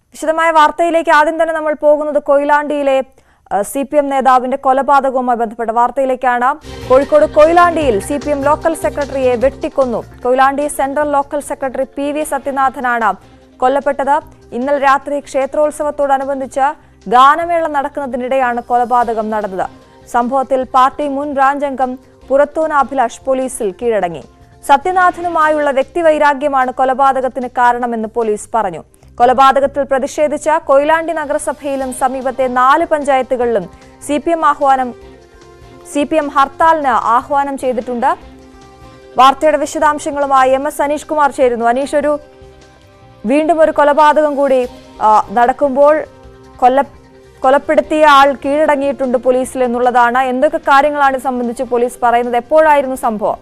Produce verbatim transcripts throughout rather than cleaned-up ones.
വിശദമായ വാർത്തയിലേക്ക് ആദ്യം തന്നെ നമ്മൾ പോകുന്നത് കൊയിലാണ്ടിയിലെ സി പി എം നേതാവിന്റെ കൊലപാതകവുമായി ബന്ധപ്പെട്ട വാർത്തയിലേക്കാണ്. കോഴിക്കോട് കൊയിലാണ്ടിയിൽ സി പി എം ലോക്കൽ സെക്രട്ടറിയെ വെട്ടിക്കൊന്നു. Koyilandy central local secretary P V സത്യനാഥനാണ് കൊല്ലപ്പെട്ടത്. ഇന്നലെ രാത്രി ക്ഷേത്രോത്സവത്തോടനുബന്ധിച്ച് ഗാനമേള നടക്കുന്നതിനിടെയാണ് കൊലപാതകം നടന്നത്. സംഭവത്തിൽ പാർട്ടി മുൻ ബ്രാഞ്ച് അംഗം പുറത്തോന അഭിലാഷ് പോലീസിൽ കീഴടങ്ങി. സത്യനാഥനുമായുള്ള വ്യക്തിവൈരാഗ്യമാണ് കൊലപാതകത്തിന് കാരണമെന്ന് പോലീസ് പറഞ്ഞു. കൊലപാതകത്തിൽ പ്രതിഷേധിച്ച കൊയിലാണ്ടി നഗരസഭയിലും സമീപത്തെ നാല് പഞ്ചായത്തുകളിലും സി പി എം ആഹ്വാനം സി പി എം ഹർത്താലിന് ആഹ്വാനം ചെയ്തിട്ടുണ്ട്. വാർത്തയുടെ വിശദാംശങ്ങളുമായി എം എസ് അനീഷ് കുമാർ ചേരുന്നു. അനീഷ്, ഒരു വീണ്ടും ഒരു കൊലപാതകം കൂടി നടക്കുമ്പോൾ കൊല്ല കൊലപ്പെടുത്തിയ ആൾ കീഴടങ്ങിയിട്ടുണ്ട് പോലീസിൽ എന്നുള്ളതാണ്. എന്തൊക്കെ കാര്യങ്ങളാണ് സംബന്ധിച്ച് പോലീസ് പറയുന്നത്? എപ്പോഴായിരുന്നു സംഭവം?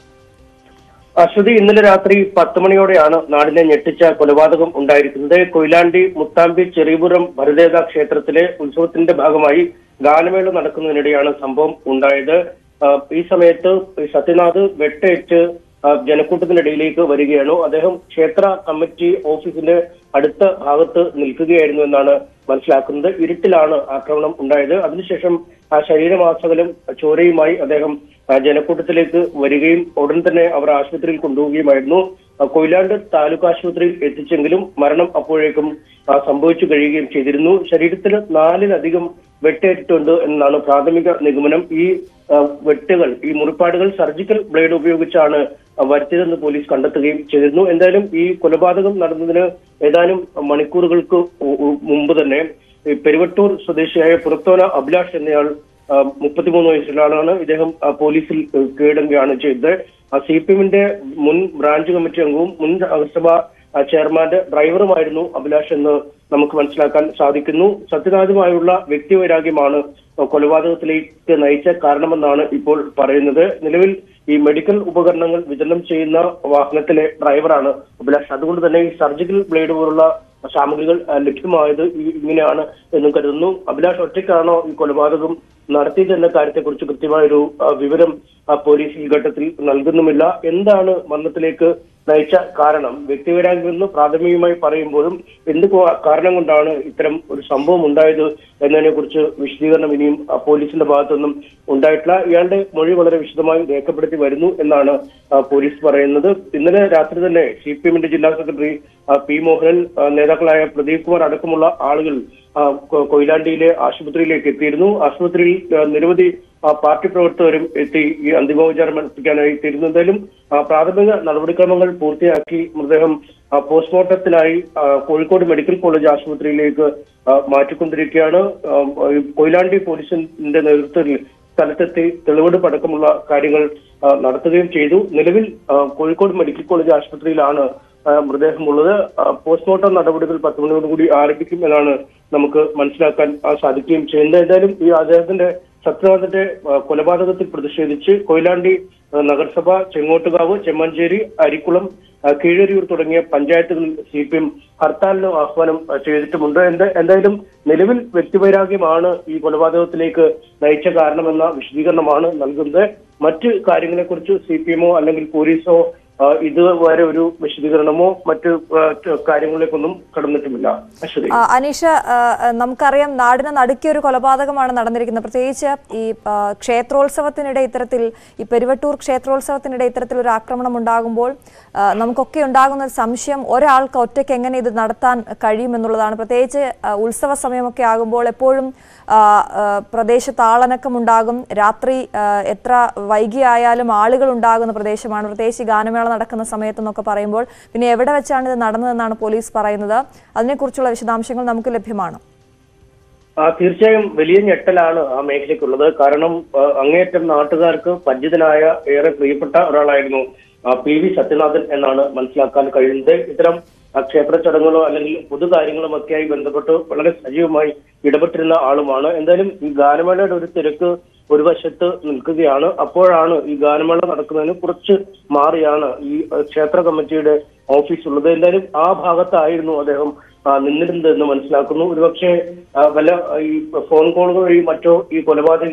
അശ്വതി, ഇന്നലെ രാത്രി പത്ത് മണിയോടെയാണ് നാടിനെ ഞെട്ടിച്ച കൊലപാതകം ഉണ്ടായിരിക്കുന്നത്. കൊയിലാണ്ടി മുത്താമ്പി ചെറിയപുരം ഭരതേക ക്ഷേത്രത്തിലെ ഉത്സവത്തിന്റെ ഭാഗമായി ഗാനമേള നടക്കുന്നതിനിടെയാണ് സംഭവം ഉണ്ടായത്. ഈ സമയത്ത് സത്യനാഥ് വെട്ടേറ്റ് ജനക്കൂട്ടത്തിനിടയിലേക്ക് വരികയാണ്. അദ്ദേഹം ക്ഷേത്ര കമ്മിറ്റി ഓഫീസിന്റെ അടുത്ത ഭാഗത്ത് നിൽക്കുകയായിരുന്നു എന്നാണ് മനസ്സിലാക്കുന്നത്. ഇരുട്ടിലാണ് ആക്രമണം ഉണ്ടായത്. അതിനുശേഷം ആ ശരീരമാസകലം ചോരയുമായി അദ്ദേഹം ജനക്കൂട്ടത്തിലേക്ക് വരികയും ഉടൻ തന്നെ അവർ ആശുപത്രിയിൽ കൊണ്ടുപോവുകയുമായിരുന്നു. കൊയിലാണ്ട് താലൂക്ക് ആശുപത്രിയിൽ എത്തിച്ചെങ്കിലും മരണം അപ്പോഴേക്കും സംഭവിച്ചു കഴിയുകയും ചെയ്തിരുന്നു. ശരീരത്തിൽ നാലിലധികം വെട്ടേറ്റിട്ടുണ്ട് എന്നാണ് പ്രാഥമിക നിഗമനം. ഈ വെട്ടുകൾ, ഈ മുറിപ്പാടുകൾ സർജിക്കൽ ബ്ലേഡ് ഉപയോഗിച്ചാണ് വരുത്തിയതെന്ന് പോലീസ് കണ്ടെത്തുകയും ചെയ്തിരുന്നു. എന്തായാലും ഈ കൊലപാതകം നടന്നതിന് ഏതാനും മണിക്കൂറുകൾക്ക് മുമ്പ് തന്നെ പെരുവട്ടൂർ സ്വദേശിയായ പുറത്തോന അഭിലാഷ് എന്നയാൾ മുപ്പത്തിമൂന്ന് വയസ്സുള്ള ആളാണ്. ഇദ്ദേഹം പോലീസിൽ കീഴടങ്ങുകയാണ് ചെയ്തത്. സി പി എമ്മിന്റെ മുൻ ബ്രാഞ്ച് കമ്മിറ്റി അംഗവും മുൻ നഗരസഭാ ചെയർമാന്റെ ഡ്രൈവറുമായിരുന്നു അഭിലാഷ് എന്ന് നമുക്ക് മനസ്സിലാക്കാൻ സാധിക്കുന്നു. സത്യനാഥുമായുള്ള വ്യക്തിവൈരാഗ്യമാണ് കൊലപാതകത്തിലേക്ക് നയിച്ച കാരണമെന്നാണ് ഇപ്പോൾ പറയുന്നത്. നിലവിൽ ഈ മെഡിക്കൽ ഉപകരണങ്ങൾ വിതരണം ചെയ്യുന്ന വാഹനത്തിലെ ഡ്രൈവറാണ് അഭിലാഷ്. അതുകൊണ്ട് തന്നെ ഈ സർജിക്കൽ ബ്ലേഡ് പോലുള്ള സാമഗ്രികൾ ലഭ്യമായത് ഇങ്ങനെയാണ് എന്നും കരുതുന്നു. അഭിലാഷ് ഒറ്റയ്ക്കാണോ ഈ കൊലപാതകം നടത്തിയത് എന്ന കാര്യത്തെക്കുറിച്ച് കൃത്യമായൊരു വിവരം പോലീസ് ഈ ഘട്ടത്തിൽ നൽകുന്നുമില്ല. എന്താണ് മരണത്തിലേക്ക് നയിച്ച കാരണം? വ്യക്തിവൈരാഗ്യമെന്ന് പ്രാഥമികമായി പറയുമ്പോഴും എന്ത് കാരണം കൊണ്ടാണ് ഇത്തരം ഒരു സംഭവം ഉണ്ടായത് എന്നതിനെ കുറിച്ച് വിശദീകരണം ഇനിയും പോലീസിന്റെ ഭാഗത്തൊന്നും ഉണ്ടായിട്ടില്ല. ഇയാളുടെ മൊഴി വളരെ വിശദമായി രേഖപ്പെടുത്തി വരുന്നു എന്നാണ് പോലീസ് പറയുന്നത്. ഇന്നലെ രാത്രി തന്നെ സി പി എമ്മിന്റെ ജില്ലാ സെക്രട്ടറി പി മോഹനൻ, നേതാക്കളായ പ്രദീപ് കുമാർ അടക്കമുള്ള ആളുകൾ കൊയിലാണ്ടിയിലെ ആശുപത്രിയിലേക്ക് എത്തിയിരുന്നു. ആശുപത്രിയിൽ നിരവധി പാർട്ടി പ്രവർത്തകരും എത്തി ഈ അന്തിമോപചാരം എത്തിക്കാനായി എത്തിയിരുന്നു. എന്തായാലും പ്രാഥമിക നടപടിക്രമങ്ങൾ പൂർത്തിയാക്കി മൃതദേഹം പോസ്റ്റ്മോർട്ടത്തിനായി കോഴിക്കോട് മെഡിക്കൽ കോളേജ് ആശുപത്രിയിലേക്ക് മാറ്റിക്കൊണ്ടിരിക്കുകയാണ്. കൊയിലാണ്ടി പോലീസിന്റെ നേതൃത്വത്തിൽ സ്ഥലത്തെത്തി തെളിവെടുപ്പ് അടക്കമുള്ള കാര്യങ്ങൾ നടത്തുകയും ചെയ്തു. നിലവിൽ കോഴിക്കോട് മെഡിക്കൽ കോളേജ് ആശുപത്രിയിലാണ് മൃതദേഹമുള്ളത്. പോസ്റ്റ്മോർട്ടം നടപടികൾ പത്ത് മണിയോടുകൂടി ആരംഭിക്കും എന്നാണ് നമുക്ക് മനസ്സിലാക്കാൻ സാധിക്കുകയും ചെയ്യുന്നത്. എന്തായാലും ഈ അദ്ദേഹത്തിന്റെ സത്യനാഥന്റെ കൊലപാതകത്തിൽ പ്രതിഷേധിച്ച് കൊയിലാണ്ടി നഗരസഭ, ചെങ്ങോട്ടുകാവ്, ചെമ്മഞ്ചേരി, അരിക്കുളം, കീഴരിയൂർ തുടങ്ങിയ പഞ്ചായത്തുകളിൽ സി പി എം ഹർത്താലിന് ആഹ്വാനം ചെയ്തിട്ടുമുണ്ട്. എന്താ എന്തായാലും നിലവിൽ വ്യക്തിവൈരാഗ്യമാണ് ഈ കൊലപാതകത്തിലേക്ക് നയിച്ച കാരണമെന്ന വിശദീകരണമാണ് നൽകുന്നത്. മറ്റ് കാര്യങ്ങളെക്കുറിച്ച് സി പി എമ്മോ അല്ലെങ്കിൽ പോലീസോ ഇതുവരെ ഒരു വിശദീകരണമോ മറ്റു കാര്യങ്ങളിലേക്കൊന്നും കടന്നിട്ടുമില്ല. അനീഷ്, നമുക്കറിയാം നാടിനെ നടുക്കിയ ഒരു കൊലപാതകമാണ് നടന്നിരിക്കുന്നത്. പ്രത്യേകിച്ച് ഈ ക്ഷേത്രോത്സവത്തിനിടെ ഇത്തരത്തിൽ ഈ പെരുവട്ടൂർ ക്ഷേത്രോത്സവത്തിനിടെ ഇത്തരത്തിൽ ഒരു ആക്രമണം ഉണ്ടാകുമ്പോൾ നമുക്കൊക്കെ ഉണ്ടാകുന്ന ഒരു സംശയം, ഒരാൾക്ക് ഒറ്റയ്ക്ക് എങ്ങനെ ഇത് നടത്താൻ കഴിയുമെന്നുള്ളതാണ്. പ്രത്യേകിച്ച് ഉത്സവ സമയമൊക്കെ ആകുമ്പോൾ എപ്പോഴും പ്രദേശത്ത് ആളനക്കമുണ്ടാകും. രാത്രി എത്ര വൈകിയായാലും ആളുകൾ ഉണ്ടാകുന്ന പ്രദേശമാണ്, പ്രത്യേകിച്ച് ഗാനമേള നടക്കുന്ന സമയത്തെന്നൊക്കെ പറയുമ്പോൾ. പിന്നെ എവിടെ വെച്ചാണ് ഇത് നടന്നതെന്നാണ് പോലീസ് പറയുന്നത്. അതിനെക്കുറിച്ചുള്ള വിശദാംശങ്ങൾ നമുക്ക് ലഭ്യമാണ്. തീർച്ചയായും വലിയ ഞെട്ടലാണ് ആ മേഖലയ്ക്കുള്ളത്. കാരണം അങ്ങേയറ്റം നാട്ടുകാർക്ക് പരിചിതനായ ഏറെ പ്രിയപ്പെട്ട ഒരാളായിരുന്നു പി വി സത്യനാഥൻ എന്നാണ് മനസ്സിലാക്കാൻ കഴിയുന്നത്. ഇത്തരം ക്ഷേത്ര ചടങ്ങുകളോ അല്ലെങ്കിൽ പൊതുകാര്യങ്ങളും ഒക്കെയായി ബന്ധപ്പെട്ട് വളരെ സജീവമായി ഇടപെട്ടിരുന്ന ആളുമാണ്. എന്തായാലും ഈ ഗാനമേളയുടെ ഒരു തിരക്ക് ഒരു വശത്ത് നിൽക്കുകയാണ്. അപ്പോഴാണ് ഈ ഗാനമേള നടക്കുന്നതിന് കുറച്ച് മാറിയാണ് ഈ ക്ഷേത്ര കമ്മിറ്റിയുടെ ഓഫീസ് ഉള്ളത്. എന്തായാലും ആ ഭാഗത്തായിരുന്നു അദ്ദേഹം നിന്നിരുന്നത് എന്ന് മനസ്സിലാക്കുന്നു. ഒരുപക്ഷെ വല്ല ഈ ഫോൺ കോളുകൾ വഴി മറ്റോ ഈ കൊലപാതക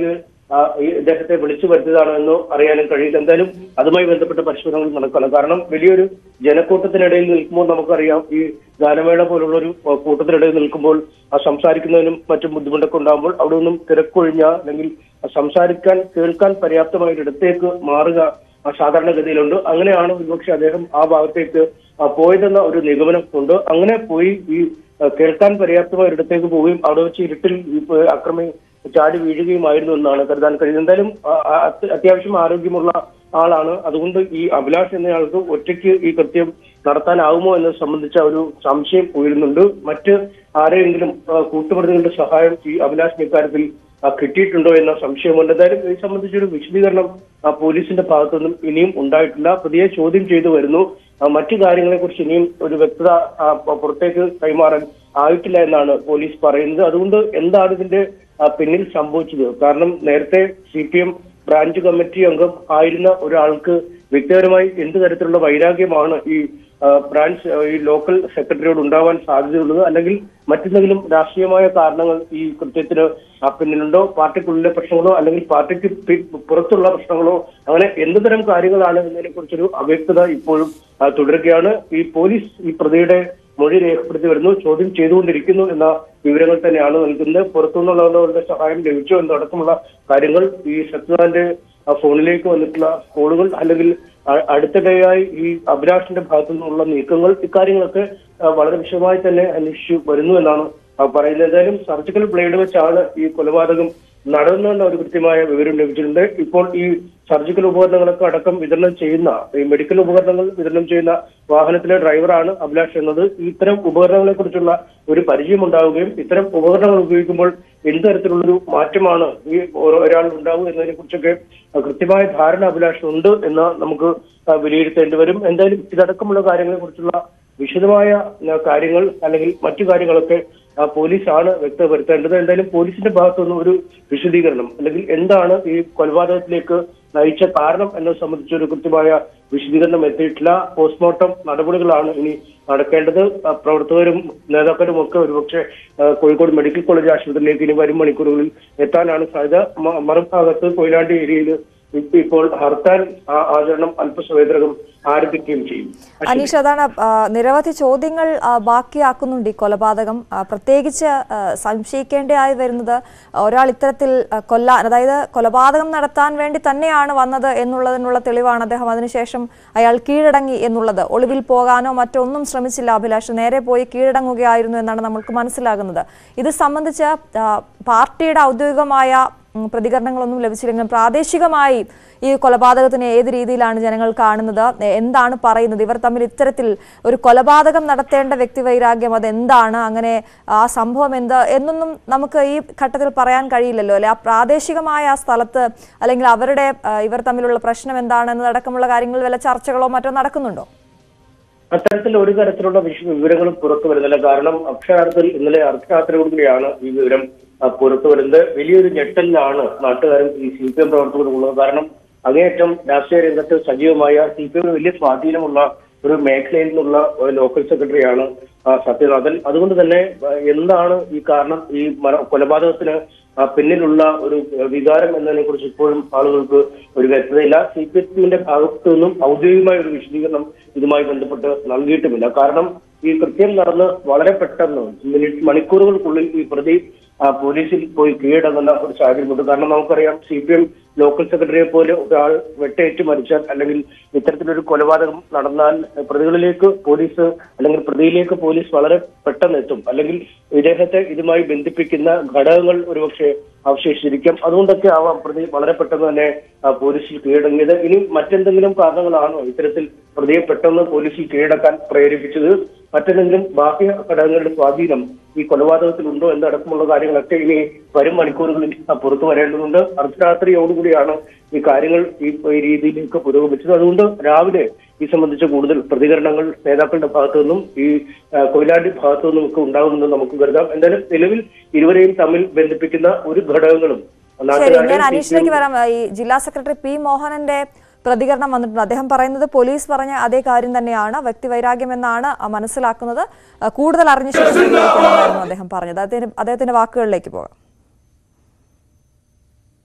ഇദ്ദേഹത്തെ വിളിച്ചു വരുത്തിയതാണോ എന്നോ അറിയാനും കഴിയില്ല. എന്തായാലും അതുമായി ബന്ധപ്പെട്ട പരിശോധനകൾ നടക്കണം. കാരണം വലിയൊരു ജനക്കൂട്ടത്തിനിടയിൽ നിൽക്കുമ്പോൾ നമുക്കറിയാം, ഈ ഗാനമേള പോലുള്ള ഒരു കൂട്ടത്തിനിടയിൽ നിൽക്കുമ്പോൾ ആ സംസാരിക്കുന്നതിനും മറ്റും ബുദ്ധിമുട്ടൊക്കെ ഉണ്ടാകുമ്പോൾ അവിടെ നിന്നും തിരക്കൊഴിഞ്ഞ അല്ലെങ്കിൽ സംസാരിക്കാൻ കേൾക്കാൻ പര്യാപ്തമായ ഒരിടത്തേക്ക് മാറുക സാധാരണഗതിയിലുണ്ട്. അങ്ങനെയാണ് ഒരുപക്ഷെ അദ്ദേഹം ആ ഭാഗത്തേക്ക് പോയതെന്ന ഒരു നിഗമനം ഉണ്ട്. അങ്ങനെ പോയി ഈ കേൾക്കാൻ പര്യാപ്തമായ ഒരിടത്തേക്ക് പോവുകയും അവിടെ വെച്ച് ഇരുട്ടിൽ അക്രമി ചാടി വീഴുകയുമായിരുന്നു എന്നാണ് കരുതാൻ കഴിയുന്നത്. എന്തായാലും അത്യാവശ്യം ആരോഗ്യമുള്ള ആളാണ്. അതുകൊണ്ട് ഈ അഭിലാഷ് എന്നയാൾക്ക് ഒറ്റയ്ക്ക് ഈ കൃത്യം നടത്താനാവുമോ എന്നത് സംബന്ധിച്ച ഒരു സംശയം ഉയരുന്നുണ്ട്. മറ്റ് ആരെയെങ്കിലും കൂട്ടുപ്രതികളുടെ സഹായം ഈ അഭിലാഷിന്റെ ഇക്കാര്യത്തിൽ കിട്ടിയിട്ടുണ്ടോ എന്ന സംശയമുണ്ട്. എന്തായാലും ഇത് സംബന്ധിച്ചൊരു വിശദീകരണം പോലീസിന്റെ ഭാഗത്തുനിന്നും ഇനിയും ഉണ്ടായിട്ടില്ല. പ്രതിയെ ചോദ്യം ചെയ്തു വരുന്നു. മറ്റു കാര്യങ്ങളെ കുറിച്ച് ഇനിയും ഒരു വ്യക്തത പുറത്തേക്ക് കൈമാറാൻ ആയിട്ടില്ല എന്നാണ് പോലീസ് പറയുന്നത്. അതുകൊണ്ട് എന്താണ് ഇതിന്റെ പിന്നിൽ സംഭവിച്ചത്? കാരണം നേരത്തെ C P M branch committee അംഗം ആയിരുന്ന ഒരാൾക്ക് വ്യക്തിപരമായി എന്ത് തരത്തിലുള്ള വൈരാഗ്യമാണ് ഈ ബ്രാഞ്ച് ഈ ലോക്കൽ സെക്രട്ടറിയോട് ഉണ്ടാവാൻ സാധ്യതയുള്ളത്? അല്ലെങ്കിൽ മറ്റെന്തെങ്കിലും രാഷ്ട്രീയമായ കാരണങ്ങൾ ഈ കൃത്യത്തിന് പിന്നിലുണ്ടോ? പാർട്ടിക്കുള്ളിലെ പ്രശ്നങ്ങളോ അല്ലെങ്കിൽ പാർട്ടിക്ക് പുറത്തുള്ള പ്രശ്നങ്ങളോ, അങ്ങനെ എന്ത് തരം കാര്യങ്ങളാണ് എന്നതിനെ കുറിച്ചൊരു അവ്യക്തത ഇപ്പോഴും തുടരുകയാണ്. ഈ പോലീസ് ഈ പ്രതിയുടെ മൊഴി രേഖപ്പെടുത്തി വരുന്നു, ചോദ്യം ചെയ്തുകൊണ്ടിരിക്കുന്നു എന്ന വിവരങ്ങൾ തന്നെയാണ് നൽകുന്നത്. പുറത്തുനിന്നുള്ളവരുടെ സഹായം ലഭിച്ചോ എന്നടക്കമുള്ള കാര്യങ്ങൾ, ഈ സത്യനാഥന്റെ ഫോണിലേക്ക് വന്നിട്ടുള്ള കോളുകൾ, അല്ലെങ്കിൽ അടുത്തിടെയായി ഈ അഭിലാഷിന്റെ ഭാഗത്തു നിന്നുള്ള നീക്കങ്ങൾ, ഇക്കാര്യങ്ങളൊക്കെ വളരെ വിശദമായി തന്നെ അന്വേഷിച്ചു വരുന്നു എന്നാണ് പറയുന്നത്. എന്തായാലും സർജിക്കൽ ബ്ലേഡ് വെച്ചാണ് ഈ കൊലപാതകം നടന്നെന്ന ഒരു കൃത്യമായ വിവരം ലഭിച്ചിട്ടുണ്ട്. ഇപ്പോൾ ഈ സർജിക്കൽ ഉപകരണങ്ങളൊക്കെ അടക്കം വിതരണം ചെയ്യുന്ന, ഈ മെഡിക്കൽ ഉപകരണങ്ങൾ വിതരണം ചെയ്യുന്ന വാഹനത്തിലെ ഡ്രൈവറാണ് അഭിലാഷ് എന്നത്. ഇത്തരം ഉപകരണങ്ങളെ കുറിച്ചുള്ള ഒരു പരിചയം ഉണ്ടാവുകയും ഇത്തരം ഉപകരണങ്ങൾ ഉപയോഗിക്കുമ്പോൾ എന്ത് തരത്തിലുള്ളൊരു മാറ്റമാണ് ഈ ഒരാൾ ഉണ്ടാവുക എന്നതിനെ കുറിച്ചൊക്കെ കൃത്യമായ ധാരണ അഭിലാഷ് ഉണ്ട് എന്ന് നമുക്ക് വിലയിരുത്തേണ്ടി വരും. എന്തായാലും ഇതടക്കമുള്ള കാര്യങ്ങളെ കുറിച്ചുള്ള വിശദമായ കാര്യങ്ങൾ അല്ലെങ്കിൽ മറ്റു കാര്യങ്ങളൊക്കെ പോലീസാണ് വ്യക്തപ്പെടുത്തേണ്ടത്. എന്തായാലും പോലീസിന്റെ ഭാഗത്തുനിന്ന് ഒരു വിശദീകരണം അല്ലെങ്കിൽ എന്താണ് ഈ കൊലപാതകത്തിലേക്ക് നയിച്ച കാരണം എന്നത് സംബന്ധിച്ച ഒരു കൃത്യമായ വിശദീകരണം എത്തിയിട്ടില്ല. പോസ്റ്റ്മോർട്ടം നടപടികളാണ് ഇനി നടക്കേണ്ടത്. പ്രവർത്തകരും നേതാക്കളും ഒക്കെ ഒരുപക്ഷെ കോഴിക്കോട് മെഡിക്കൽ കോളേജ് ആശുപത്രിയിലേക്ക് ഇനി വരും മണിക്കൂറുകളിൽ എത്താനാണ് സാധ്യത. മറുഭാഗത്ത് കൊയിലാണ്ടി ഏരിയയിൽ ഇപ്പോൾ ഹർത്താൽ ആചരണം അല്പസമയത്തിനകം ആരംഭിക്കുകയും ചെയ്യും. അനീഷ്, അതാണ് നിരവധി ചോദ്യങ്ങൾ ബാക്കിയാക്കുന്നുണ്ട് ഈ കൊലപാതകം. പ്രത്യേകിച്ച് സംശയിക്കേണ്ടതായി വരുന്നത് ഒരാൾ ഇത്തരത്തിൽ കൊല്ലാൻ, അതായത് കൊലപാതകം നടത്താൻ വേണ്ടി തന്നെയാണ് വന്നത് എന്നുള്ളതിനുള്ള തെളിവാണ് അദ്ദേഹം അതിനുശേഷം അയാൾ കീഴടങ്ങി എന്നുള്ളത്. ഒളിവിൽ പോകാനോ മറ്റോ ഒന്നും ശ്രമിച്ചില്ല അഭിലാഷ്, നേരെ പോയി കീഴടങ്ങുകയായിരുന്നു എന്നാണ് നമ്മൾക്ക് മനസ്സിലാകുന്നത്. ഇത് സംബന്ധിച്ച് പാർട്ടിയുടെ ഔദ്യോഗികമായ പ്രതികരണങ്ങളൊന്നും ലഭിച്ചില്ലെങ്കിലും പ്രാദേശികമായി ഈ കൊലപാതകത്തിനെ ഏത് രീതിയിലാണ് ജനങ്ങൾ കാണുന്നത്, എന്താണ് പറയുന്നത്? ഇവർ തമ്മിൽ ഇത്തരത്തിൽ ഒരു കൊലപാതകം നടത്തേണ്ട വ്യക്തിവൈരാഗ്യം അതെന്താണ്, അങ്ങനെ ആ സംഭവം എന്ത് എന്നൊന്നും നമുക്ക് ഈ ഘട്ടത്തിൽ പറയാൻ കഴിയില്ലല്ലോ അല്ലെ? ആ പ്രാദേശികമായ ആ സ്ഥലത്ത് അല്ലെങ്കിൽ അവരുടെ ഇവർ തമ്മിലുള്ള പ്രശ്നം എന്താണെന്നതടക്കമുള്ള കാര്യങ്ങൾ വല്ല ചർച്ചകളോ മറ്റോ നടക്കുന്നുണ്ടോ? അത്തരത്തിൽ ഒരു തരത്തിലുള്ള വിവരങ്ങളും പുറത്തു വരുന്നില്ല. കാരണം അക്ഷരാർത്ഥത്തിൽ ഇന്നലെ അർദ്ധരാത്രിയോടുകൂടിയാണ് ഈ വിവരം പുറത്തു വരുന്നത്. വലിയൊരു ഞെട്ടലിലാണ് നാട്ടുകാരും ഈ സി പി എം പ്രവർത്തകരും ഉള്ളത്. കാരണം അങ്ങേയറ്റം രാഷ്ട്രീയ രംഗത്ത് സജീവമായ സി പി എമ്മിന് വലിയ സ്വാധീനമുള്ള ഒരു മേഖലയിൽ നിന്നുള്ള ലോക്കൽ സെക്രട്ടറിയാണ് സത്യനാഥൻ. അതുകൊണ്ട് തന്നെ എന്താണ് ഈ കാരണം, ഈ കൊലപാതകത്തിന് പിന്നിലുള്ള ഒരു വികാരം എന്നതിനെ കുറിച്ച് ഇപ്പോഴും ആളുകൾക്ക് ഒരു വ്യക്തതയില്ല. സി പി എമ്മിന്റെ ഭാഗത്തു നിന്നും ഔദ്യോഗികമായ ഒരു വിശദീകരണം ഇതുമായി ബന്ധപ്പെട്ട് നൽകിയിട്ടുമില്ല. കാരണം ഈ കൃത്യം നടന്ന് വളരെ പെട്ടെന്ന് മിനിറ്റ് മണിക്കൂറുകൾക്കുള്ളിൽ ഈ പ്രതി പോലീസിൽ പോയി കീഴടങ്ങുന്ന ഒരു സാഹചര്യമുണ്ട്. കാരണം നമുക്കറിയാം, സി പി എം ലോക്കൽ സെക്രട്ടറിയെ പോലെ ഒരാൾ വെട്ടേറ്റ് മരിച്ചാൽ അല്ലെങ്കിൽ ഇത്തരത്തിലൊരു കൊലപാതകം നടന്നാൽ പ്രതികളിലേക്ക് പോലീസ് അല്ലെങ്കിൽ പ്രതിയിലേക്ക് പോലീസ് വളരെ പെട്ടെന്ന് എത്തും. അല്ലെങ്കിൽ ഇദ്ദേഹത്തെ ഇതുമായി ബന്ധിപ്പിക്കുന്ന ഘടകങ്ങൾ ഒരുപക്ഷെ അവശേഷിച്ചിരിക്കും. അതുകൊണ്ടൊക്കെ ആവാം പ്രതി വളരെ പെട്ടെന്ന് തന്നെ പോലീസിൽ കീഴടങ്ങിയത്. ഇനി മറ്റെന്തെങ്കിലും കാരണങ്ങളാണോ ഇത്തരത്തിൽ പ്രതിയെ പെട്ടെന്ന് പോലീസിൽ കീഴടക്കാൻ പ്രേരിപ്പിച്ചത്? മറ്റെന്തെങ്കിലും ബാഹ്യ ഘടകങ്ങളുടെ സ്വാധീനം ഈ കൊലപാതകത്തിലുണ്ടോ എന്നടക്കമുള്ള കാര്യങ്ങളൊക്കെ ഇനി വരും മണിക്കൂറുകളിൽ പുറത്തു വരേണ്ടതുണ്ട്. അർദ്ധരാത്രിയോടുകൂടിയാണ് ഈ കാര്യങ്ങൾ ഈ രീതിയിലേക്ക് പുരോഗമിച്ചത്. അതുകൊണ്ട് രാവിലെ ഈ സംബന്ധിച്ച കൂടുതൽ പ്രതികരണങ്ങൾ നേതാക്കളുടെ ഭാഗത്തു നിന്നും ഈ കൊയിലാണ്ടി ഭാഗത്തു നിന്നും ഒക്കെ ഉണ്ടാകുമെന്ന് നമുക്ക് കരുതാം. എന്തായാലും നിലവിൽ ഇരുവരെയും തമ്മിൽ ബന്ധിപ്പിക്കുന്ന ഒരു ഘടകങ്ങളും. ഞാൻ അനീഷിലേക്ക് വരാം. ഈ ജില്ലാ സെക്രട്ടറി പി മോഹനന്റെ പ്രതികരണം വന്നിട്ടുണ്ട്. അദ്ദേഹം പറയുന്നത് പോലീസ് പറഞ്ഞ അതേ കാര്യം തന്നെയാണ്, വ്യക്തിവൈരാഗ്യം എന്നാണ് മനസ്സിലാക്കുന്നത്. കൂടുതൽ അറിഞ്ഞ ശേഷം അദ്ദേഹം പറഞ്ഞത്. അദ്ദേഹത്തിന്റെ വാക്കുകളിലേക്ക് പോകാം.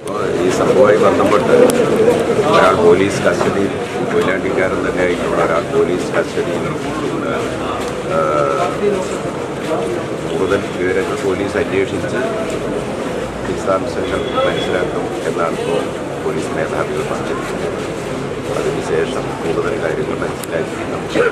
ഈ സംഭവമായി ബന്ധപ്പെട്ട് ഒരാൾ പോലീസ് കസ്റ്റഡിയിൽ കൊയിലാണ്ടിക്കാരൻ തന്നെ ആയിട്ടുള്ള ഒരാൾ പോലീസ് കസ്റ്റഡിയിൽ കൂടുതൽ വിവരങ്ങൾ പോലീസ് അന്വേഷിച്ച് വിശദാംശങ്ങൾ മനസ്സിലാക്കും എന്നാണ് ഇപ്പോൾ പോലീസ് മേധാവികൾ പറഞ്ഞിരിക്കുന്നത്. അതിനുശേഷം കൂടുതൽ കാര്യങ്ങൾ മനസ്സിലാക്കി നമുക്ക്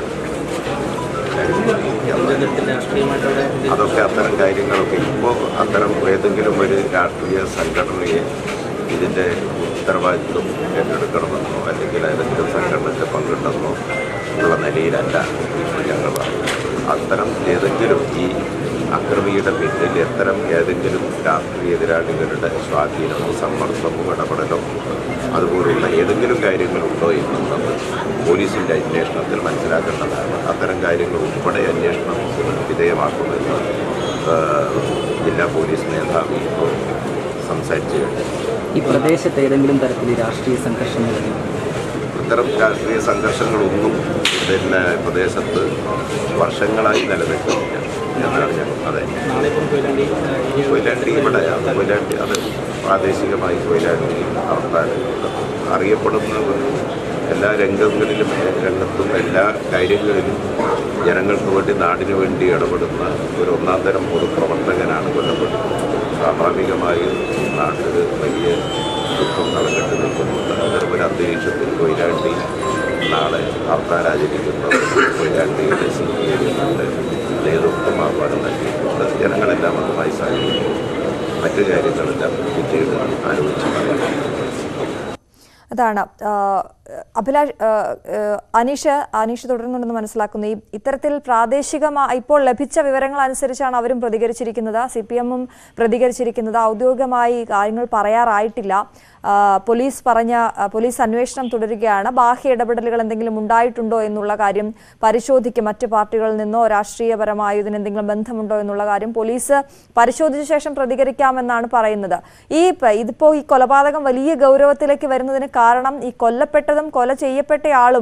അതൊക്കെ അത്തരം കാര്യങ്ങളൊക്കെ ഇപ്പോൾ അത്തരം ഏതെങ്കിലും ഒരു രാഷ്ട്രീയ സംഘടനയെ ഇതിൻ്റെ ഉത്തരവാദിത്വം ഏറ്റെടുക്കണമെന്നോ അല്ലെങ്കിൽ ഏതെങ്കിലും സംഘടനയ്ക്ക് പങ്കിട്ടെന്നോ ഉള്ള നിലയിലല്ല ഇപ്പോൾ ഞങ്ങൾ അത്തരം ഏതെങ്കിലും ഈ അക്രമിയുടെ പിന്നിൽ എത്തരം ഏതെങ്കിലും രാഷ്ട്രീയ എതിരാളികളുടെ സ്വാധീനമോ സമ്മർദ്ദമോ ഇടപെടലോ അതുപോലുള്ള ഏതെങ്കിലും കാര്യങ്ങളുണ്ടോ എന്നുള്ളത് പോലീസിൻ്റെ അന്വേഷണത്തിൽ മനസ്സിലാക്കേണ്ടതാണ്. അത്തരം കാര്യങ്ങൾ ഉൾപ്പെടെ അന്വേഷണം വിധേയമാക്കുമെന്ന് ജില്ലാ പോലീസ് മേധാവി ഇപ്പോൾ സംസാരിച്ചു കഴിഞ്ഞു. ഈ പ്രദേശത്ത് ഏതെങ്കിലും തരത്തിൽ രാഷ്ട്രീയ സംഘർഷങ്ങൾ ഇത്തരം രാഷ്ട്രീയ സംഘർഷങ്ങളൊന്നും പിന്നെ പ്രദേശത്ത് വർഷങ്ങളായി നിലനിൽക്കുന്നില്ല എന്നാണ് ഞാൻ. അതെ, കൊയിലാണ്ടി ഇവിടെ കൊയിലാണ്ടി അത് പ്രാദേശികമായി കൊയിലാണ്ടി ആൾക്കാർ അറിയപ്പെടുന്നവർ എല്ലാ രംഗങ്ങളിലും രംഗത്തും എല്ലാ കാര്യങ്ങളിലും ജനങ്ങൾക്ക് വേണ്ടി നാടിനു വേണ്ടി ഇടപെടുന്ന ഒരു ഒന്നാം തരം പൊതുപ്രവർത്തകനാണ് കൊല്ലപ്പെട്ടത്. സ്വാഭാവികമായും നാട്ടിൽ വലിയ ദുഃഖം നടന്നിട്ട് നിൽക്കുന്നുണ്ട്. അത്തരമൊരു അന്തരീക്ഷത്തിൽ കൊയിലാണ്ടി നാളെ ഹർത്താലാചരിക്കുന്നത് കൊയിലാണ്ടിയുടെ സി പി എമ്മിൻ്റെ നേതൃത്വം ആഹ്വാനം നൽകിയിട്ടുണ്ട്. ജനങ്ങളെല്ലാം അതുമായി സഹകരിക്കും. മറ്റു കാര്യങ്ങളെല്ലാം പിന്നീട് ആലോചിച്ച് പറയാം. അതാണ് അഭിലാഷ്. അനീഷ് അനീഷ് തുടരുന്നുണ്ടെന്ന് മനസ്സിലാക്കുന്നു. ഈ ഇത്തരത്തിൽ പ്രാദേശികമായി ഇപ്പോൾ ലഭിച്ച വിവരങ്ങൾ അനുസരിച്ചാണ് അവരും പ്രതികരിച്ചിരിക്കുന്നത്, സി പി എമ്മും പ്രതികരിച്ചിരിക്കുന്നത്. ഔദ്യോഗികമായി കാര്യങ്ങൾ പറയാറായിട്ടില്ല. പോലീസ് പറഞ്ഞ പോലീസ് അന്വേഷണം തുടരുകയാണ്. ബാഹ്യ ഇടപെടലുകൾ എന്തെങ്കിലും ഉണ്ടായിട്ടുണ്ടോ എന്നുള്ള കാര്യം പരിശോധിക്കും. മറ്റ് പാർട്ടികളിൽ നിന്നോ രാഷ്ട്രീയപരമായ ഇതിന് എന്തെങ്കിലും ബന്ധമുണ്ടോ എന്നുള്ള കാര്യം പോലീസ് പരിശോധിച്ച ശേഷം പ്രതികരിക്കാമെന്നാണ് പറയുന്നത്. ഈ ഇതിപ്പോൾ ഈ കൊലപാതകം വലിയ ഗൗരവത്തിലേക്ക് വരുന്നതിന് കാരണം ഈ കൊല്ലപ്പെട്ടതും കൊല ചെയ്യപ്പെട്ടയാളും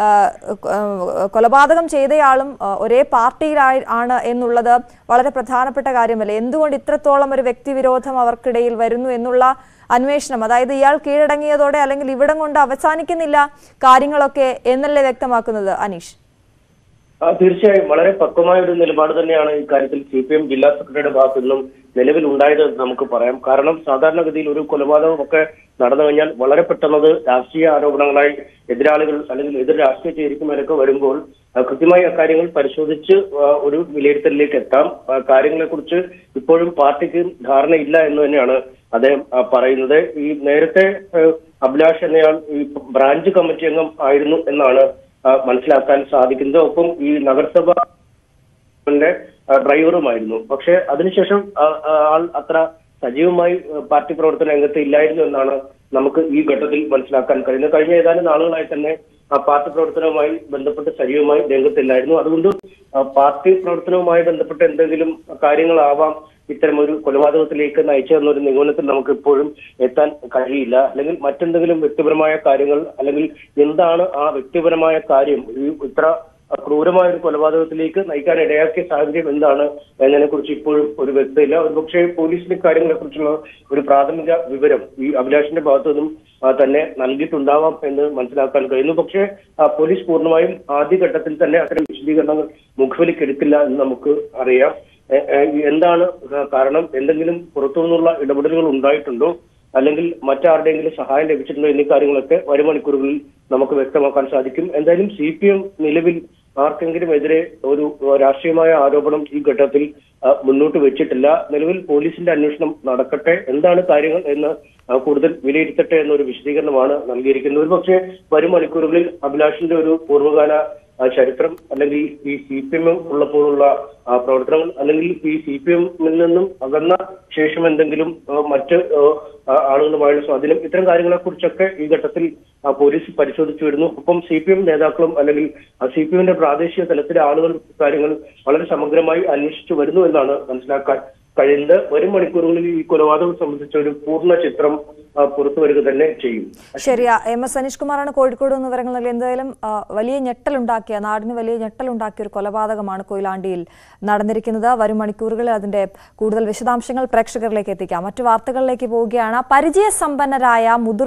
കൊലപാതകം ചെയ്തയാളും ഒരേ പാർട്ടിയിലായി ആണ് എന്നുള്ളത് വളരെ പ്രധാനപ്പെട്ട കാര്യമല്ലേ? എന്തുകൊണ്ട് ഇത്രത്തോളം ഒരു വ്യക്തിവിരോധം അവർക്കിടയിൽ വരുന്നു എന്നുള്ള അന്വേഷണം, അതായത് ഇയാൾ കീഴടങ്ങിയതോടെ അല്ലെങ്കിൽ ഇവിടം കൊണ്ട് അവസാനിക്കുന്നില്ല കാര്യങ്ങളൊക്കെ എന്നല്ലേ വ്യക്തമാക്കുന്നത് അനീഷ്? തീർച്ചയായും വളരെ പക്വമായ ഒരു നിലപാട് തന്നെയാണ് ഇക്കാര്യത്തിൽ സി പി എം ജില്ലാ സെക്രട്ടറിയുടെ ഭാഗത്തു നിന്നും നിലവിൽ ഉണ്ടായത് നമുക്ക് പറയാം. കാരണം സാധാരണഗതിയിൽ ഒരു കൊലപാതകം ഒക്കെ നടന്നു കഴിഞ്ഞാൽ വളരെ പെട്ടെന്നത് രാഷ്ട്രീയ ആരോപണങ്ങളായി എതിരാളികൾ അല്ലെങ്കിൽ എതിർ രാഷ്ട്രീയ ചേരിക്കുമേലൊക്കെ വരുമ്പോൾ കൃത്യമായി അക്കാര്യങ്ങൾ പരിശോധിച്ച് ഒരു വിലയിരുത്തലിലേക്ക് എത്താം. കാര്യങ്ങളെ കുറിച്ച് ഇപ്പോഴും പാർട്ടിക്ക് ധാരണയില്ല എന്ന് തന്നെയാണ് അദ്ദേഹം പറയുന്നത്. ഈ നേരത്തെ അഭിലാഷ് എന്നയാൾ ഈ ബ്രാഞ്ച് കമ്മിറ്റി അംഗം ആയിരുന്നു എന്നാണ് മനസ്സിലാക്കാൻ സാധിക്കുന്നത്. ഒപ്പം ഈ നഗരസഭ ഡ്രൈവറുമായിരുന്നു. പക്ഷെ അതിനുശേഷം ആൾ അത്ര സജീവമായി പാർട്ടി പ്രവർത്തന രംഗത്ത് ഇല്ലായിരുന്നു എന്നാണ് നമുക്ക് ഈ ഘട്ടത്തിൽ മനസ്സിലാക്കാൻ കഴിയുന്നത്. കഴിഞ്ഞ ഏതാനും നാളുകളായി തന്നെ പാർട്ടി പ്രവർത്തനവുമായി ബന്ധപ്പെട്ട് സജീവമായി രംഗത്തില്ലായിരുന്നു. അതുകൊണ്ട് പാർട്ടി പ്രവർത്തനവുമായി ബന്ധപ്പെട്ട് എന്തെങ്കിലും കാര്യങ്ങളാവാം ഇത്തരം ഒരു കൊലപാതകത്തിലേക്ക് നയിച്ചതെന്നൊരു നിഗമനത്തിൽ നമുക്ക് ഇപ്പോഴും എത്താൻ കഴിയില്ല. അല്ലെങ്കിൽ മറ്റെന്തെങ്കിലും വ്യക്തിപരമായ കാര്യങ്ങൾ അല്ലെങ്കിൽ എന്താണ് ആ വ്യക്തിപരമായ കാര്യം ഈ ഇത്ര ക്രൂരമായ ഒരു കൊലപാതകത്തിലേക്ക് നയിക്കാൻ ഇടയാക്കിയ സാഹചര്യം എന്താണ് എന്നതിനെ കുറിച്ച് ഇപ്പോഴും ഒരു വ്യക്തമില്ല. ഒരുപക്ഷെ പോലീസിന്റെ കാര്യങ്ങളെ കുറിച്ചുള്ള ഒരു പ്രാഥമിക വിവരം ഈ അഭിലാഷിന്റെ ഭാഗത്തു നിന്നും തന്നെ നൽകിയിട്ടുണ്ടാവാം എന്ന് മനസ്സിലാക്കാൻ കഴിയുന്നു. പക്ഷേ പോലീസ് പൂർണ്ണമായും ആദ്യഘട്ടത്തിൽ തന്നെ അത്തരം വിശദീകരണങ്ങൾ മുഖവിലേക്കെടുക്കില്ല എന്ന് നമുക്ക് അറിയാം. എന്താണ് കാരണം, എന്തെങ്കിലും പുറത്തുനിന്നുള്ള ഇടപെടലുകൾ ഉണ്ടായിട്ടുണ്ടോ അല്ലെങ്കിൽ മറ്റാരുടെയെങ്കിലും സഹായം ലഭിച്ചിട്ടുണ്ടോ എന്നീ കാര്യങ്ങളൊക്കെ വരും മണിക്കൂറുകളിൽ നമുക്ക് വ്യക്തമാക്കാൻ സാധിക്കും. എന്തായാലും സി പി എം നിലവിൽ ആർക്കെങ്കിലും എതിരെ ഒരു രാഷ്ട്രീയമായ ആരോപണം ഈ ഘട്ടത്തിൽ മുന്നോട്ട് വെച്ചിട്ടില്ല. നിലവിൽ പോലീസിന്റെ അന്വേഷണം നടക്കട്ടെ, എന്താണ് കാര്യങ്ങൾ എന്ന് കൂടുതൽ വിലയിരുത്തട്ടെ എന്നൊരു വിശദീകരണമാണ് നൽകിയിരിക്കുന്നത്. ഒരു പക്ഷേ വരും മണിക്കൂറുകളിൽ അഭിലാഷിന്റെ ഒരു പൂർവ്വകാല ചരിത്രം അല്ലെങ്കിൽ ഈ സി പി എം ഉള്ളപ്പോഴുള്ള പ്രവർത്തനങ്ങൾ അല്ലെങ്കിൽ ഈ സി പി എമ്മിൽ നിന്നും അകന്ന ശേഷം എന്തെങ്കിലും മറ്റ് ആളുകളുമായുള്ള സ്വാധീനം, ഇത്തരം കാര്യങ്ങളെ കുറിച്ചൊക്കെ ഈ ഘട്ടത്തിൽ പോലീസ് പരിശോധിച്ചു വരുന്നു. ഒപ്പം സി പി എം നേതാക്കളും അല്ലെങ്കിൽ സി പി എമ്മിന്റെ പ്രാദേശിക തലത്തിലെ ആളുകൾ കാര്യങ്ങൾ വളരെ സമഗ്രമായി അന്വേഷിച്ചു വരുന്നു എന്നാണ് മനസ്സിലാക്കാൻ കഴിയുന്നത്. വരും മണിക്കൂറുകളിൽ ഈ കൊലപാതകം സംബന്ധിച്ച ഒരു പൂർണ്ണ ചിത്രം പുറത്തു വരിക തന്നെ ചെയ്യും. ശരി, എം എസ് സനീഷ് കുമാറാണ് കോഴിക്കോട് നിന്ന് വിവരങ്ങൾ നൽകി. എന്തായാലും വലിയ ഞെട്ടലുണ്ടാക്കിയ നാടിന് വലിയ ഞെട്ടലുണ്ടാക്കിയ ഒരു കൊലപാതകമാണ് കൊയിലാണ്ടിയിൽ നടന്നിരിക്കുന്നത്. വരും മണിക്കൂറുകളിൽ അതിന്റെ കൂടുതൽ വിശദാംശങ്ങൾ പ്രേക്ഷകരിലേക്ക് എത്തിക്കാം. മറ്റു വാർത്തകളിലേക്ക് പോവുകയാണ്. പരിചയസമ്പന്നരായ മുതിർ